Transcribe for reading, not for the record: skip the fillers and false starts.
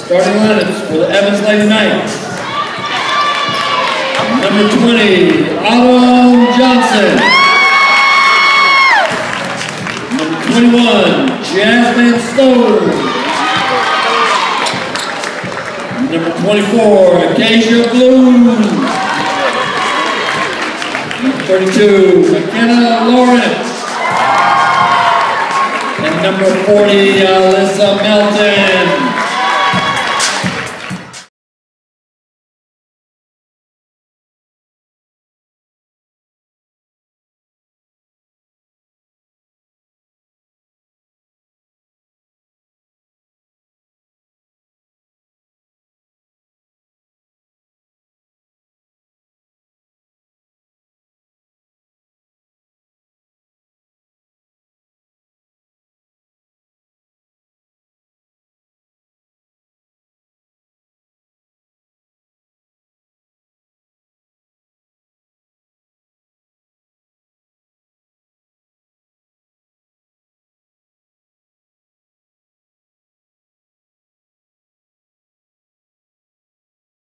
Starting lineups for the Evans Lady Knights. Number 20, Autumn Johnson. Number 21, Jasmine Stone. Number 24, Acacia Bloom. Number 32, McKenna Lawrence. And number 40, Alyssa Melton.